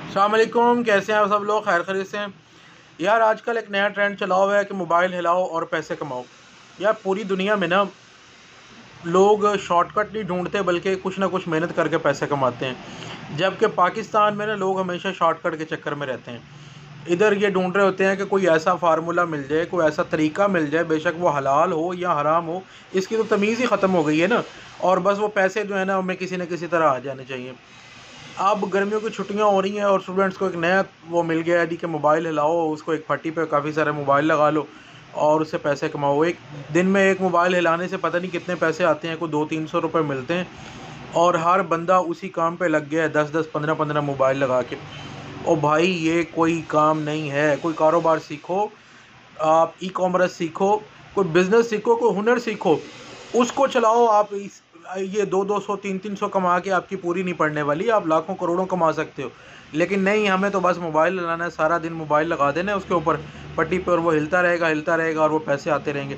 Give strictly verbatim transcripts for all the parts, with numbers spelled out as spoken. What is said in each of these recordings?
अस्सलाम वालेकुम, कैसे हैं आप सब लोग? खैर खैरियत से हैं? यार आजकल एक नया ट्रेंड चला हुआ है कि मोबाइल हिलाओ और पैसे कमाओ। यार पूरी दुनिया में ना लोग शॉर्टकट नहीं ढूंढते बल्कि कुछ ना कुछ मेहनत करके पैसे कमाते हैं, जबकि पाकिस्तान में ना लोग हमेशा शॉर्टकट के चक्कर में रहते हैं। इधर ये ढूंढ रहे होते हैं कि कोई ऐसा फार्मूला मिल जाए, कोई ऐसा तरीका मिल जाए, बेशक वो हलाल हो या हराम हो, इसकी तो तमीज़ ही ख़त्म हो गई है ना। और बस वो पैसे जो है ना हमें किसी न किसी तरह आ जाने चाहिए। अब गर्मियों की छुट्टियां हो रही हैं और स्टूडेंट्स को एक नया वो मिल गया है यदि कि मोबाइल हिलाओ, उसको एक फट्टी पे काफ़ी सारे मोबाइल लगा लो और उससे पैसे कमाओ। एक दिन में एक मोबाइल हिलाने से पता नहीं कितने पैसे आते हैं, कोई दो तीन सौ रुपये मिलते हैं और हर बंदा उसी काम पे लग गया है, दस दस पंद्रह पंद्रह मोबाइल लगा के। ओ भाई, ये कोई काम नहीं है। कोई कारोबार सीखो, आप ई कॉमर्स सीखो, कोई बिज़नेस सीखो, कोई हुनर सीखो, उसको चलाओ। आप इस ये दो दो सौ तीन तीन सौ कमा के आपकी पूरी नहीं पड़ने वाली, आप लाखों करोड़ों कमा सकते हो। लेकिन नहीं, हमें तो बस मोबाइल लगाना है, सारा दिन मोबाइल लगा देना है उसके ऊपर पट्टी पे और वो हिलता रहेगा हिलता रहेगा और वो पैसे आते रहेंगे।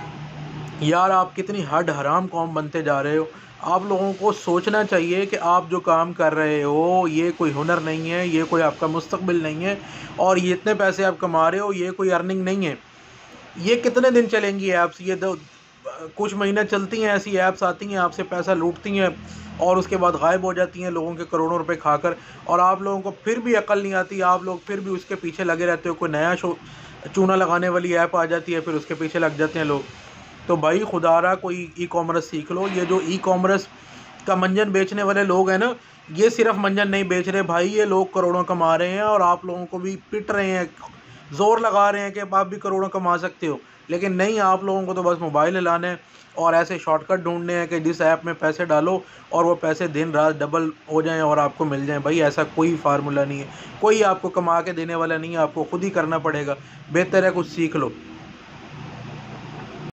यार आप कितनी हड हराम कौम बनते जा रहे हो। आप लोगों को सोचना चाहिए कि आप जो काम कर रहे हो ये कोई हुनर नहीं है, ये कोई आपका मुस्तकबिल नहीं है, और ये इतने पैसे आप कमा रहे हो ये कोई अर्निंग नहीं है। ये कितने दिन चलेंगी ऐप्स? ये दो कुछ महीने चलती हैं, ऐसी ऐप्स आती हैं आपसे पैसा लूटती हैं और उसके बाद गायब हो जाती हैं लोगों के करोड़ों रुपए खाकर, और आप लोगों को फिर भी अकल नहीं आती, आप लोग फिर भी उसके पीछे लगे रहते हो। कोई नया शो चूना लगाने वाली ऐप आ जाती है, फिर उसके पीछे लग जाते हैं लोग। तो भाई खुदारा कोई ई कॉमर्स सीख लो। ये जो ई कॉमर्स का मंजन बेचने वाले लोग हैं ना, ये सिर्फ मंजन नहीं बेच रहे भाई, ये लोग करोड़ों कमा रहे हैं और आप लोगों को भी पिट रहे हैं, ज़ोर लगा रहे हैं कि आप भी करोड़ों कमा सकते हो। लेकिन नहीं, आप लोगों को तो बस मोबाइल हिलाना है और ऐसे शॉर्टकट ढूंढने हैं कि जिस ऐप में पैसे डालो और वो पैसे दिन रात डबल हो जाएं और आपको मिल जाएं। भाई ऐसा कोई फार्मूला नहीं है, कोई आपको कमा के देने वाला नहीं है, आपको खुद ही करना पड़ेगा। बेहतर है कुछ सीख लो।